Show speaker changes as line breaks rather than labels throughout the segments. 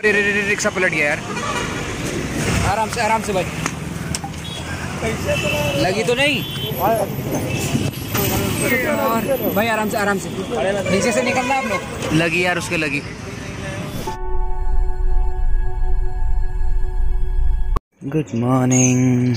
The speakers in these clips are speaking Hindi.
रिक्शा पलट गया यार। आराम से भाई। लगी तो नहीं और भाई आराम से नीचे से निकलना आप लोग। लगी यार, उसके लगी। Good morning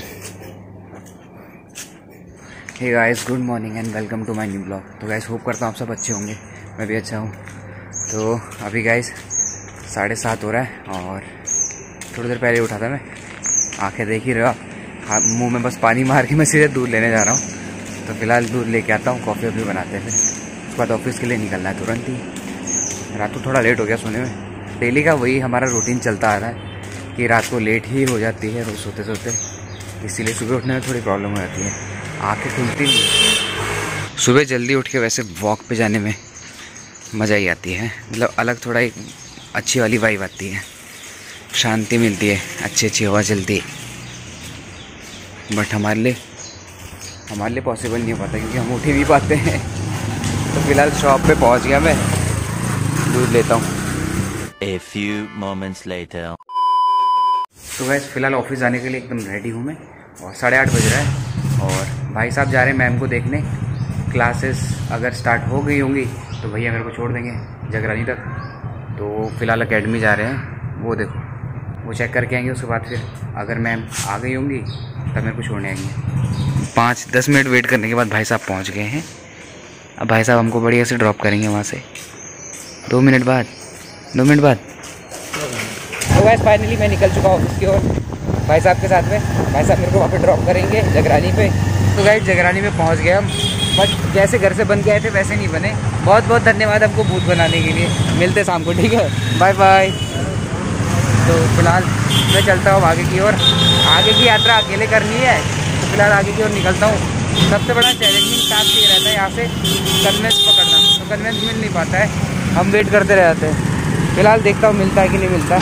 hey guys, good morning and welcome to my new blog. तो गाइस होप करता हूँ आप सब अच्छे होंगे, मैं भी अच्छा हूँ। तो अभी गाइस 7:30 हो रहा है और थोड़ी देर पहले उठा था मैं। आंखें देख ही रहे हो आप, मुंह में बस पानी मार के मैं सीधे दूध लेने जा रहा हूँ। तो फिलहाल दूध लेके आता हूँ, कॉफ़ी वॉफ़ी बनाते हैं, फिर उसके बाद ऑफिस के लिए निकलना है तुरंत ही। रात को थोड़ा लेट हो गया सोने में। डेली का वही हमारा रूटीन चलता आ रहा है कि रात को लेट ही हो जाती है रोज सोते सोते, इसीलिए सुबह उठने में थोड़ी प्रॉब्लम हो जाती है, आंखें खुलती नहीं। सुबह जल्दी उठ के वैसे वॉक पे जाने में मज़ा ही आती है, मतलब अलग थोड़ा एक अच्छी वाली वाइब आती है, शांति मिलती है, अच्छी हवा चलती है। बट हमारे लिए पॉसिबल नहीं हो पाता क्योंकि हम उठ ही नहीं पाते हैं। तो फिलहाल शॉप पे पहुंच गया मैं, दूध लेता हूँ।
A few moments later.
तो वैसे फ़िलहाल ऑफिस जाने के लिए एकदम रेडी हूँ मैं और 8:30 बज रहा है और भाई साहब जा रहे हैं मैम को देखने। क्लासेस अगर स्टार्ट हो गई होंगी तो भैया मेरे को छोड़ देंगे जगरानी तक। तो फ़िलहाल एकेडमी जा रहे हैं, वो देखो वो चेक करके आएंगे। उसके बाद फिर अगर मैम आ गई होंगी तब मेरे को छोड़ने आएंगे। 5-10 मिनट वेट करने के बाद भाई साहब पहुँच गए हैं। अब भाई साहब हमको बढ़िया से ड्रॉप करेंगे वहाँ से 2 मिनट बाद। तो वैसे फाइनली मैं निकल चुका हूँ ऑफिस की ओर भाई साहब के साथ में। भाई साहब मेरे को वहाँ पे ड्रॉप करेंगे जगरानी पे। तो गाइस जगरानी में पहुँच गए हम, बट जैसे घर से बन के आए थे वैसे नहीं बने। बहुत बहुत धन्यवाद हमको भूत बनाने के लिए। मिलते शाम को, ठीक है, बाय बाय। तो फिलहाल मैं चलता हूँ आगे की ओर। आगे की यात्रा अकेले करनी है, तो फिलहाल आगे की ओर निकलता हूँ। सबसे बड़ा चैलेंजिंग टास्क ये रहता है यहाँ से कन्वेंस पकड़ना। तो कन्वेंस मिल नहीं पाता है, हम वेट करते रह जाते हैं। फिलहाल देखता हूँ मिलता है कि नहीं मिलता।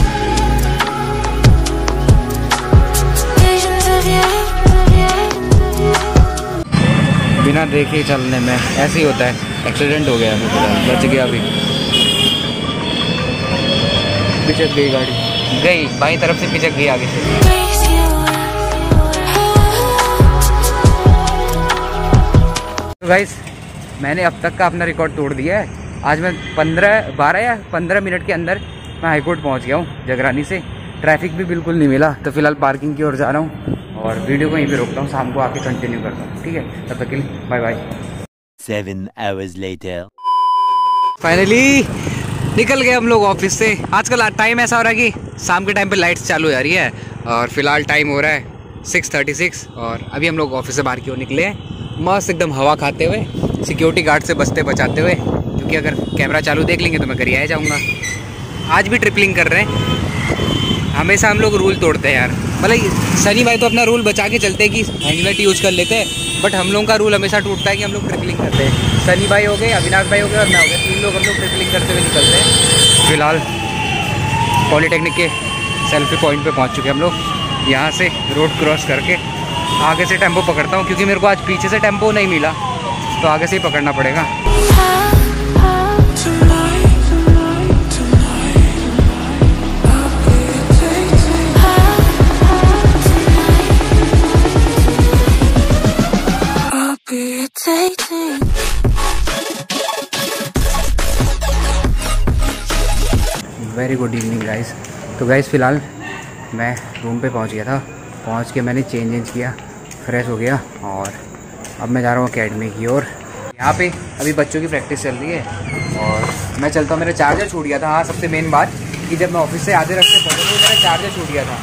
बिना देखे चलने में ऐसे ही होता है। एक्सीडेंट हो गया, बच गया। अभी पिचक गई गाड़ी, गई बाईं तरफ से, पिचक गई आगे से। तो गाइस मैंने अब तक का अपना रिकॉर्ड तोड़ दिया है। आज मैं 12 या 15 मिनट के अंदर मैं हाईकोर्ट पहुंच गया हूँ जगरानी से। ट्रैफिक भी बिल्कुल नहीं मिला। तो फिलहाल पार्किंग की ओर जा रहा हूँ और वीडियो को यहीं पे रोकता हूँ, शाम को आके कंटिन्यू करता हूँ, ठीक है। तब तक के लिए bye bye.
7 hours later.
Finally निकल गए हम लोग ऑफिस से। आजकल टाइम ऐसा हो रहा है कि शाम के टाइम पे लाइट्स चालू हो जा रही है और फिलहाल टाइम हो रहा है 6:36 और अभी हम लोग ऑफिस से बाहर की ओर निकले हैं, मस्त एकदम हवा खाते हुए, सिक्योरिटी गार्ड से बचते बचाते हुए, क्योंकि अगर कैमरा चालू देख लेंगे तो मैं करिए जाऊँगा। आज भी ट्रिपलिंग कर रहे हैं। हमेशा हम लोग रूल तोड़ते हैं यार। मतलब सनी भाई तो अपना रूल बचा के चलते हैं कि हेलमेट यूज कर लेते हैं, बट हम लोगों का रूल हमेशा टूटता है कि हम लोग ट्रिपलिंग करते हैं। सनी भाई हो गए, अविनाश भाई हो गए और मैं हो गया, 3 लोग हम लोग ट्रिपलिंग करते हुए निकलते हैं। फिलहाल पॉलीटेक्निक के सेल्फी पॉइंट पे पहुंच चुके हम लोग। यहाँ से रोड क्रॉस करके आगे से टेम्पो पकड़ता हूँ, क्योंकि मेरे को आज पीछे से टेम्पो नहीं मिला, तो आगे से ही पकड़ना पड़ेगा। Very good evening guys. तो गाइस फ़िलहाल मैं रूम पे पहुंच गया था। पहुंच के मैंने चेंज किया, फ्रेश हो गया और अब मैं जा रहा हूँ एकेडमी की ओर। यहाँ पे अभी बच्चों की प्रैक्टिस चल रही है और मैं चलता हूँ। मेरा चार्जर छूट गया था। हाँ, सबसे मेन बात कि जब मैं ऑफिस से आधे रास्ते पहुँचा तो मेरा चार्जर छूट गया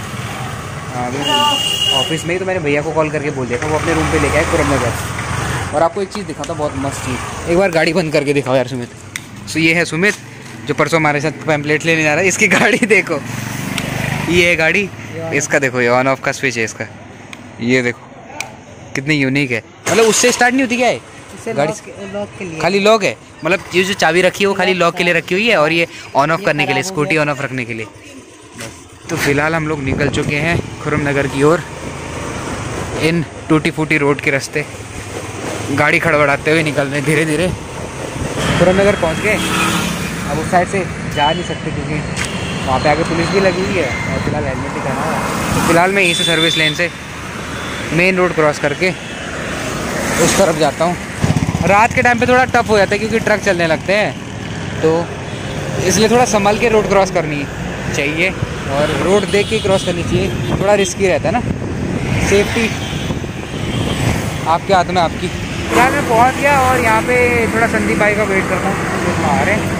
था ऑफिस में ही। तो मैंने भैया को कॉल करके बोल दिया था, वो अपने रूम पे लेके आए खुरम नगर। और आपको एक चीज़ दिखाता, बहुत मस्त चीज़। एक बार गाड़ी बंद करके दिखाओ यार सुमित। सो ये है सुमित जो परसों हमारे साथ पैम्पलेट लेने जा रहा है। इसकी गाड़ी देखो, ये है गाड़ी, इसका देखो, ये ऑन ऑफ का स्विच है इसका, ये देखो कितनी यूनिक है। मतलब उससे स्टार्ट नहीं होती क्या है गाड़ी, लॉक के लिए खाली लॉक है। मतलब ये जो चाबी रखी है वो खाली लॉक के लिए रखी हुई है और ये ऑन ऑफ करने के लिए, स्कूटी ऑन ऑफ रखने के लिए। तो फिलहाल हम लोग निकल चुके हैं खुरम नगर की ओर, इन टूटी फूटी रोड के रास्ते गाड़ी खड़बड़ाते हुए निकल रहे धीरे धीरे। खुरम नगर पहुँच गए। अब उस साइड से जा नहीं सकते क्योंकि वहाँ पे आगे पुलिस भी लगी हुई है और फिलहाल हेलमेट भी पहना हुआ है। तो फिलहाल मैं यहीं से सर्विस लेन से मेन रोड क्रॉस करके उस तरफ जाता हूँ। रात के टाइम पे थोड़ा टफ हो जाता है क्योंकि ट्रक चलने लगते हैं, तो इसलिए थोड़ा संभल के रोड क्रॉस करनी चाहिए और रोड देख के क्रॉस करनी चाहिए। थोड़ा रिस्की रहता है ना, सेफ्टी आपके हाथ में आपकी। फिलहाल मैं पहुँच गया और यहाँ पे थोड़ा संदीप भाई का वेट करता हूँ, आ रहे हैं।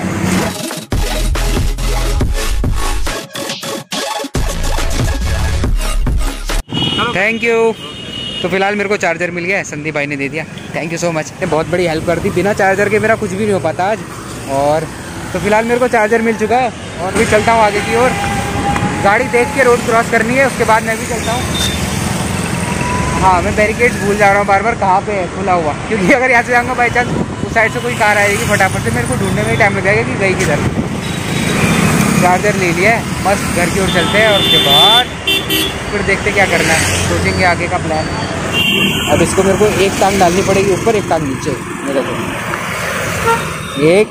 Thank you. तो फिलहाल मेरे को चार्जर मिल गया है, संदीप भाई ने दे दिया, थैंक यू सो मच। ने बहुत बड़ी हेल्प कर दी, बिना चार्जर के मेरा कुछ भी नहीं हो पाता आज। और तो फिलहाल मेरे को चार्जर मिल चुका है और भी चलता हूँ आगे की ओर। गाड़ी देख के रोड क्रॉस करनी है, उसके बाद मैं भी चलता हूँ। हाँ, मैं बैरिकेड्स भूल जा रहा हूँ बार बार कहाँ पे है खुला हुआ, क्योंकि अगर यहाँ से जाऊँगा बाई चांस उस साइड से कोई कार आएगी फटाफट से, मेरे को ढूंढने में ही टाइम लग जाएगा कि गई किधर। चार्जर ले लिया है, मस्त घर की ओर चलते हैं और उसके बाद फिर देखते क्या करना है, सोचेंगे आगे का प्लान। अब इसको मेरे को एक टांग डालनी पड़ेगी ऊपर, एक टांग नीचे। मेरे को एक,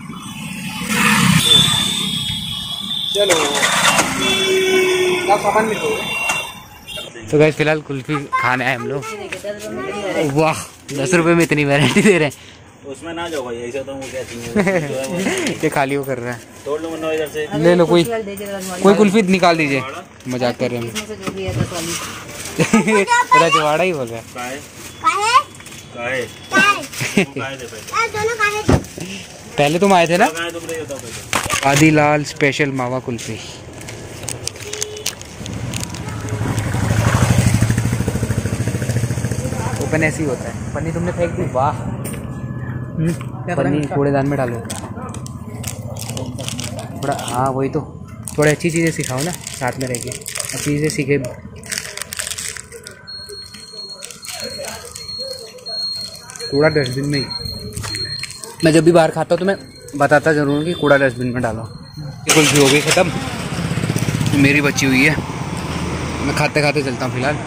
चलो क्या सामान मिल गया। तो गाइस फिलहाल कुल्फी खाने आए हम लोग। वाह, 10 रुपये में इतनी वैरायटी दे रहे हैं।
उसमें ना जाओ भाई, ऐसा तो क्या चाहिए।
ये खाली वो कर रहा है,
तोड़ लो वरना इधर से।
ले लो, कोई कुल्फी निकाल दीजिए। मजाक कर रहे हैं, तेरा जवाड़ा ही बोल रहा है। पहले तुम आए थे ना। आदिलाल स्पेशल मावा कुल्फी। ओपन ऐसे ही होता है। पन्नी तुमने फेंक दी, वाह। पन्नी कूड़ेदान में डालो थोड़ा। हाँ वही तो, थोड़ी अच्छी चीज़ें सिखाओ ना साथ में रह के, अच्छी चीज़ें सीखे। कूड़ा डस्टबिन में ही। मैं जब भी बाहर खाता हूँ तो मैं बताता ज़रूर कि कूड़ा डस्टबिन में डालो। कुल्फी हो गई ख़त्म, मेरी बची हुई है, मैं खाते खाते चलता हूँ फिलहाल।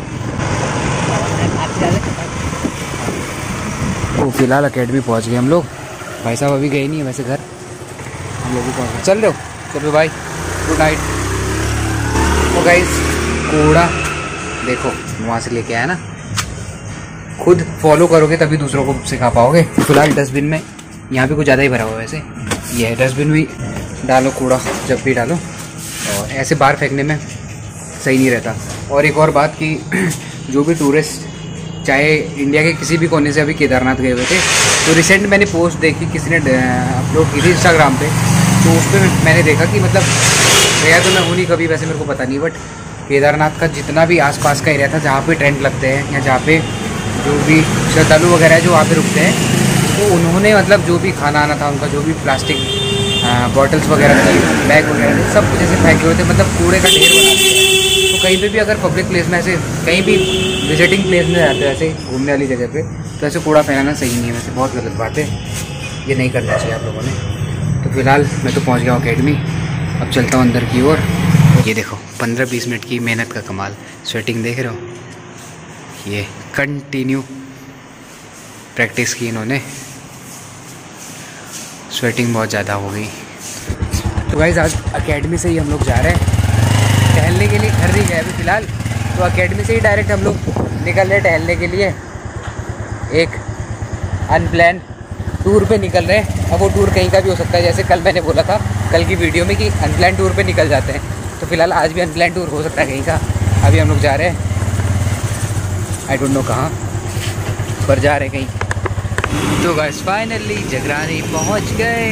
तो फिलहाल अकेडमी पहुँच गए हम लोग। भाई साहब अभी गए नहीं है वैसे घर, हम लोग भी पहुँच गए। चल रहे हो, चलो भाई, गुड नाइट। तो गाइस कूड़ा देखो वहाँ से लेके आया ना, खुद फॉलो करोगे तभी दूसरों को सिखा पाओगे। फिलहाल डस्टबिन में यहाँ पे कुछ ज़्यादा ही भरा हुआ है वैसे, ये है डस्टबिन भी डालो कूड़ा जब भी डालो, और ऐसे बाहर फेंकने में सही नहीं रहता। और एक और बात कि जो भी टूरिस्ट चाहे इंडिया के किसी भी कोने से अभी केदारनाथ गए हुए थे, तो रिसेंट मैंने पोस्ट देखी, किसी ने अपलोड की थी इंस्टाग्राम पे, तो उस पर मैंने देखा कि मतलब गया तो मैं हूँ नहीं कभी वैसे, मेरे को पता नहीं, बट केदारनाथ का जितना भी आसपास का एरिया था जहाँ पे टेंट लगते हैं या जहाँ पे जो भी श्रद्धालु वगैरह है जो वहाँ पे रुकते हैं, तो उन्होंने मतलब जो भी खाना आना था उनका, जो भी प्लास्टिक बॉटल्स वगैरह थी, बैग वगैरह सब कुछ ऐसे फेंके हुए थे, मतलब कूड़े का ढेर बना दिया। तो कहीं पे भी अगर पब्लिक प्लेस में ऐसे कहीं भी विजिटिंग प्लेस में जाते हैं ऐसे घूमने वाली जगह पे, तो ऐसे कूड़ा फैलाना सही नहीं है वैसे, बहुत गलत बात है, ये नहीं करना चाहिए आप लोगों ने। तो फिलहाल मैं तो पहुँच गया हूँ अकेडमी, अब चलता हूँ अंदर की ओर। ये देखो 15-20 मिनट की मेहनत का कमाल, स्वेटिंग देख रहे हो, ये कंटिन्यू प्रैक्टिस की इन्होंने, स्वेटिंग बहुत ज़्यादा हो गई। तो गाइस आज एकेडमी से ही हम लोग जा रहे हैं टहलने के लिए, घर नहीं गए अभी फ़िलहाल, तो एकेडमी से ही डायरेक्ट हम लोग निकल रहे टहलने के लिए, एक अनप्लान टूर पे निकल रहे हैं। अब वो टूर कहीं का भी हो सकता है, जैसे कल मैंने बोला था कल की वीडियो में कि अनप्लान टूर पे निकल जाते हैं, तो फिलहाल आज भी अनप्लान टूर हो सकता है कहीं का। अभी हम लोग जा रहे हैं, आई डोंट नो कहाँ पर जा रहे हैं कहीं। तो गाइस फाइनली जगरानी पहुंच गए।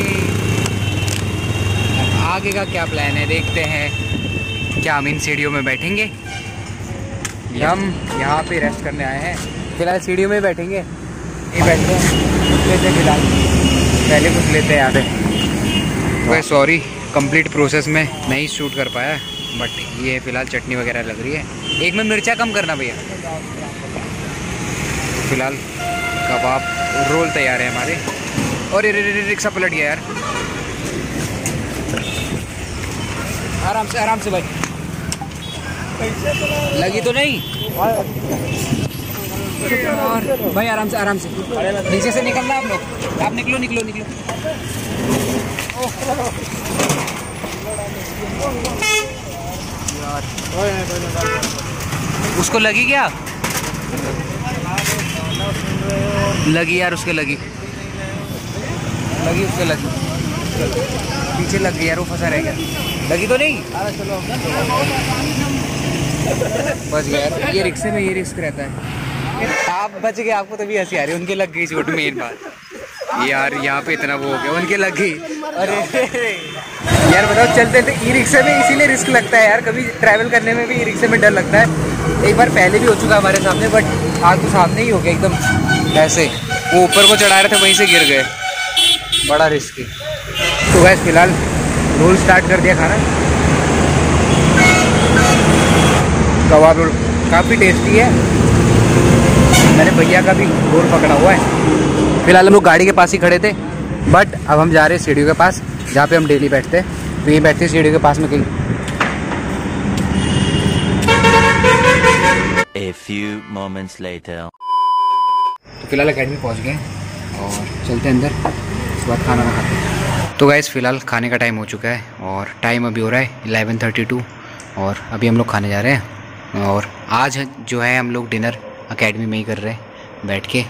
आगे का क्या प्लान है देखते हैं, क्या हम इन सीढ़ियों में बैठेंगे, हम यहाँ पे रेस्ट करने आए हैं, फिलहाल सीढ़ियों में बैठेंगे, ये बैठते हैं, कुछ लेते हैं फिलहाल, पहले कुछ लेते हैं यहाँ पे। तो सॉरी कंप्लीट प्रोसेस में नहीं शूट कर पाया, बट ये फ़िलहाल चटनी वगैरह लग रही है, एक में मिर्चा कम करना भैया। फिलहाल कबाब रोल तैयार है हमारे, और ये रिक्शा पलट गया यार, आराम से भाई, लगी तो नहीं, और भाई आराम से नीचे से निकलना आप लोग, आप निकलो। उसको लगी क्या? लगी यार, उसके लगी उसके लगी, पीछे लग गई यार, वो फंसा रह गया। लगी तो नहीं? बच गया यार, ये रिक्शे में ये रिस्क रहता है। आप बच गए, आपको तभी हंसी आ रही है। उनके लग गई चोट, मेन बात यार, यहाँ पे इतना वो हो गया, उनके लग गई। अरे यार बताओ, चलते थे ई रिक्शे में, इसीलिए रिस्क लगता है यार, कभी ट्रैवल करने में भी ई रिक्शे में डर लगता है। एक बार पहले भी हो चुका हमारे सामने, बट आज तो सामने ही हो गया एकदम ऐसे, वो ऊपर को चढ़ा रहे थे, वहीं से गिर गए, बड़ा रिस्की। तो गैस फिलहाल रोल स्टार्ट कर दिया खाना, कबाब रोल काफ़ी टेस्टी है। मैंने भैया का भी रोल पकड़ा हुआ है। फिलहाल हम लोग गाड़ी के पास ही खड़े थे, बट अब हम जा रहे हैं सीढ़ियों के पास, जहाँ पे हम डेली बैठते हैं। तो ये बैठते हैं सीढ़ियों के पास में कहीं।
A few moments later.
तो फिलहाल अकेडमी पहुँच गए और चलते हैं अंदर, उसके बाद खाना खाते हैं। तो गाइस फिलहाल खाने का टाइम हो चुका है और टाइम अभी हो रहा है 11:32 और अभी हम लोग खाने जा रहे हैं। और आज जो है हम लोग डिनर अकेडमी में ही कर रहे हैं बैठ के,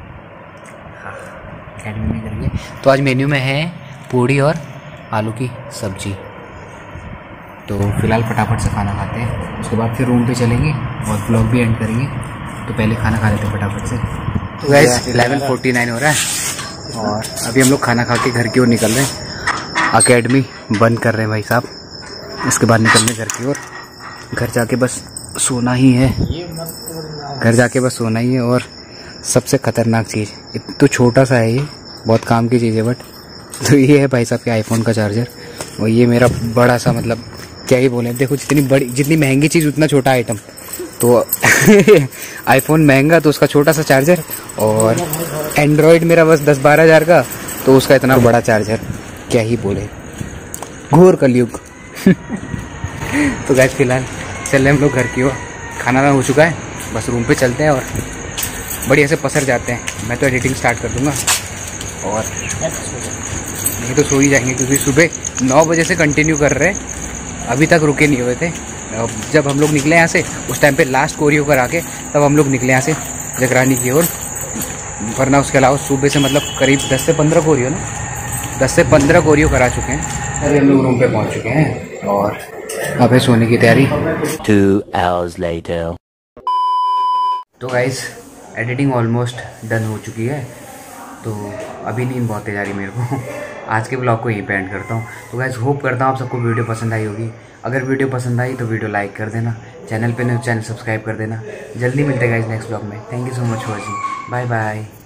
अकेडमी में करेंगे। तो आज मेन्यू में है पूड़ी और आलू की सब्जी। तो फिलहाल फटाफट से खाना खाते हैं, उसके बाद फिर रूम पे चलेंगे और व्लॉग भी एंड करेंगे। तो पहले खाना खा लेते हैं फटाफट से। तो गाइस 11:49 हो रहा है और अभी हम लोग खाना खा के घर की ओर निकल रहे हैं। अकेडमी बंद कर रहे हैं भाई साहब, इसके बाद निकल रहे घर की ओर। घर जाके बस सोना ही है, घर जाके बस सोना ही है। और सबसे ख़तरनाक चीज़, तो छोटा सा है ये, बहुत काम की चीज़ है, बट तो ये है भाई साहब के आईफोन का चार्जर। और ये मेरा बड़ा सा, मतलब क्या ही बोले, देखो जितनी महंगी चीज़ उतना छोटा आइटम। तो आईफोन महंगा तो उसका छोटा सा चार्जर, और एंड्रॉयड मेरा बस 10-12 हज़ार का, तो उसका इतना बड़ा चार्जर, क्या ही बोले, घोर कलयुग। तो गाइस फिलहाल चल रहे हम लोग घर की ओर। खाना हो चुका है, बस रूम पे चलते हैं और बढ़िया से पसर जाते हैं। मैं तो एडिटिंग स्टार्ट कर दूंगा और नहीं तो सो ही जाएंगे, क्योंकि सुबह 9 बजे से कंटिन्यू कर रहे हैं, अभी तक रुके नहीं हुए थे। जब हम लोग निकले यहाँ से, उस टाइम पे लास्ट कोरियो करा के तब हम लोग निकले यहाँ से जगरानी की ओर, वरना उसके अलावा सुबह से मतलब करीब 10 से 15 कोरियो ना, 10 से 15 कोरियो करा चुके हैं। अभी हम लोग रूम पे पहुँच चुके हैं और अब है सोने की तैयारी।
2 hours later.
तो गाइस एडिटिंग ऑलमोस्ट डन हो चुकी है, तो अभी नींद बहुत तेज आ रही मेरे को। आज के ब्लॉग को यहीं पे एंड करता हूँ। तो गाइस होप करता हूँ आप सबको वीडियो पसंद आई होगी। अगर वीडियो पसंद आई तो वीडियो लाइक कर देना, चैनल पे नहीं चैनल सब्सक्राइब कर देना। जल्दी मिलते हैं गाइस नेक्स्ट ब्लॉग में। Thank you so much for watching, bye bye.